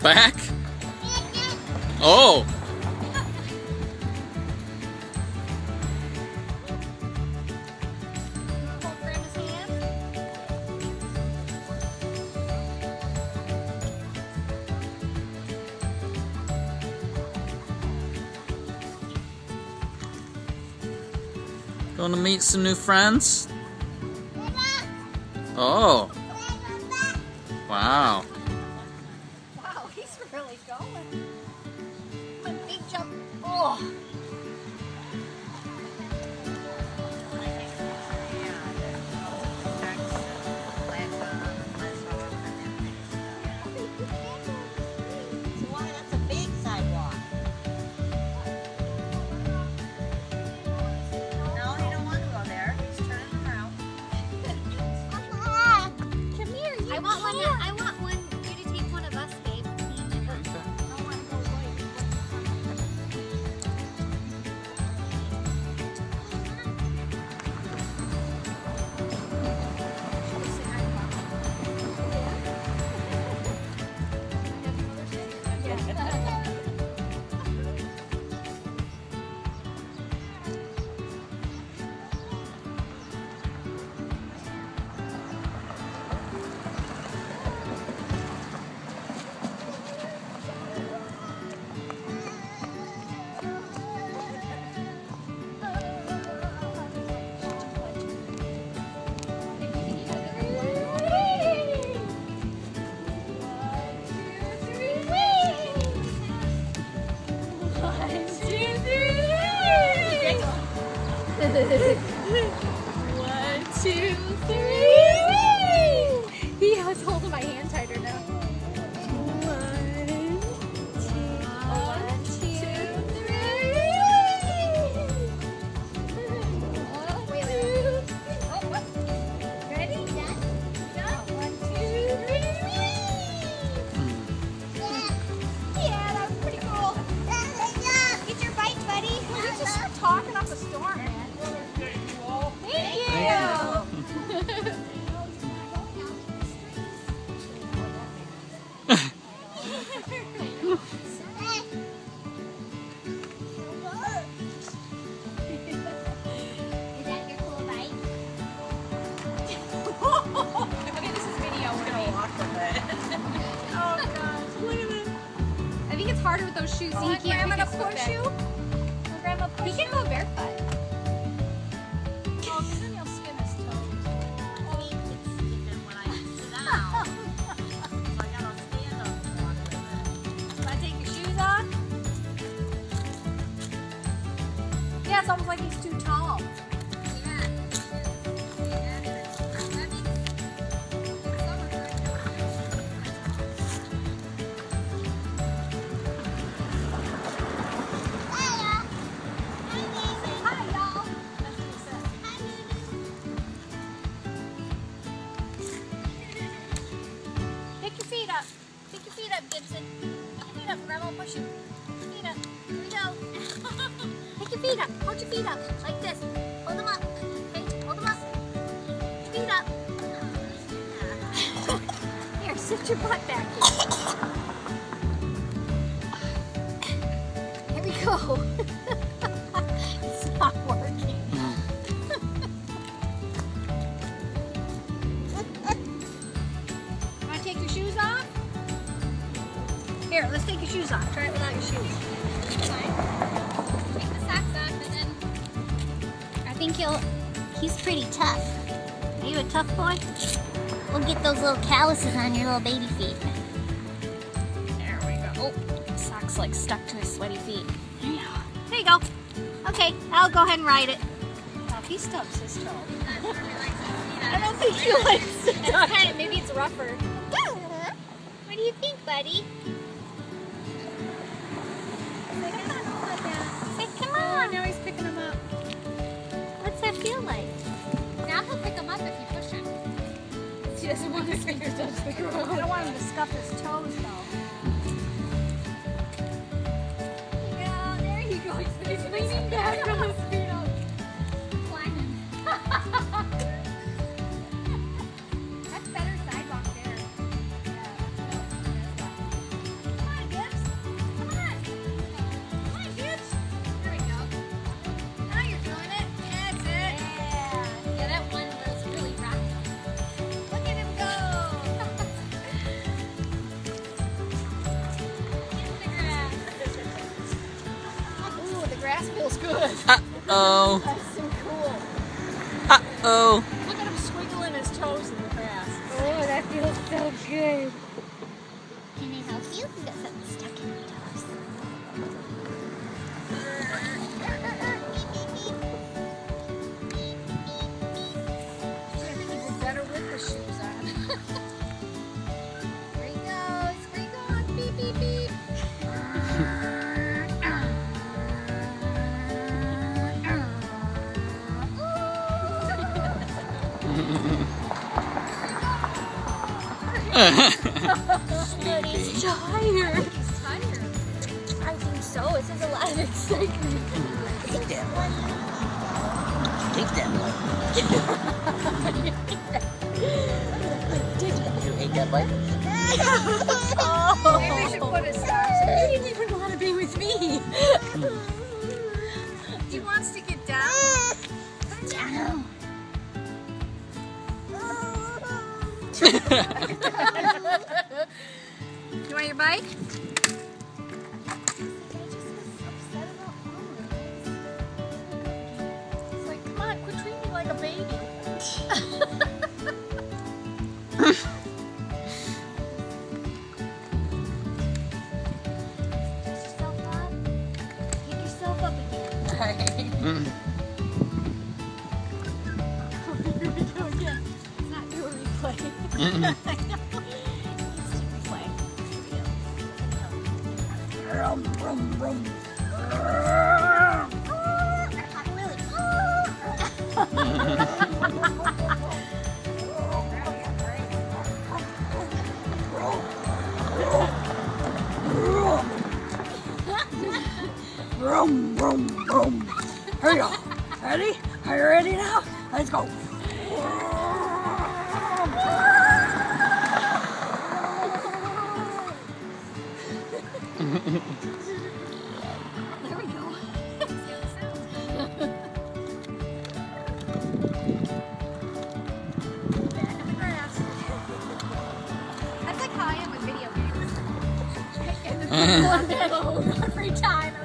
back? Oh! Hold Grandma's hand. Going to meet some new friends? Oh! Wow. Wow, he's really going. A big jump. Oh. So why, that's a big sidewalk. No, he don't want to go there. He's turning around. Come here, you I want one you to take one of us, babe. I want to go away. One, two, three. He was holding my hand tighter now. One, two, three. Oh, wait. Oh, what? Ready? Done? One, two, three. Yeah, that was pretty cool. Get your bite, buddy. We just start talking off the storm, man. Thank you. Is that your cool bite? Okay, this is video. We're gonna walk with it. Oh gosh, look at this. I think it's harder with those shoes. See, he can't really push you. Will Grandma push you? He can go barefoot. Yeah, it's almost like he's too tall. Pick your feet up. Pick your feet up, Gibson. Pick your feet up. Grandma will push you. Pick your feet up. Here we go. Pick your feet up. Hold your feet up. Like this. Hold them up. Okay, hold them up. Put your feet up. Here, sit your butt back here. Here we go. It's not working. Want to take your shoes off? Here, let's take your shoes off. Try it without your shoes. Take the socks off and then I think he's pretty tough. Are you a tough boy? We'll get those little calluses on your little baby feet. There we go. Oh, sock's like stuck to his sweaty feet. There you go. Okay, I'll go ahead and ride it. Oh, he stubs his toe. I don't think he likes it. Maybe it's rougher. What do you think, buddy? Say, come on. Now he's picking him up. What's that feel like? Now he'll pick him up if you push him. He doesn't want his fingers to touch the ground. I don't want him to scuff his toes, though. Yeah, there you go. He's leaning back on his feet up. Climbing. That's better sidewalk there. good. Uh-oh. That's so cool. Uh-oh. Look at him squiggling his toes in the grass. Oh, that feels so good. Can I help you? You got something stuck in your toes. I think he did better with the shoes on. There he goes. Where you going? Beep, beep, beep. But he's tired. He's tired. I think so. This is a lot of excitement. Take that one. Take that one. You ate that bite? Maybe we should put his socks in. He didn't even want to be with me. He wants to get down. Down. You want your bike? It's like, come on, quit treating me like a baby. Dust yourself up. Pick yourself up again. Here we go again. Let's not do a replay. I know. Let's do replay. Here we go. Vroom, vroom, vroom. Here we go. Ready? Are you ready now? Let's go. There we go. See how it sounds. Back in the grass. That's like how I am with video games. Every time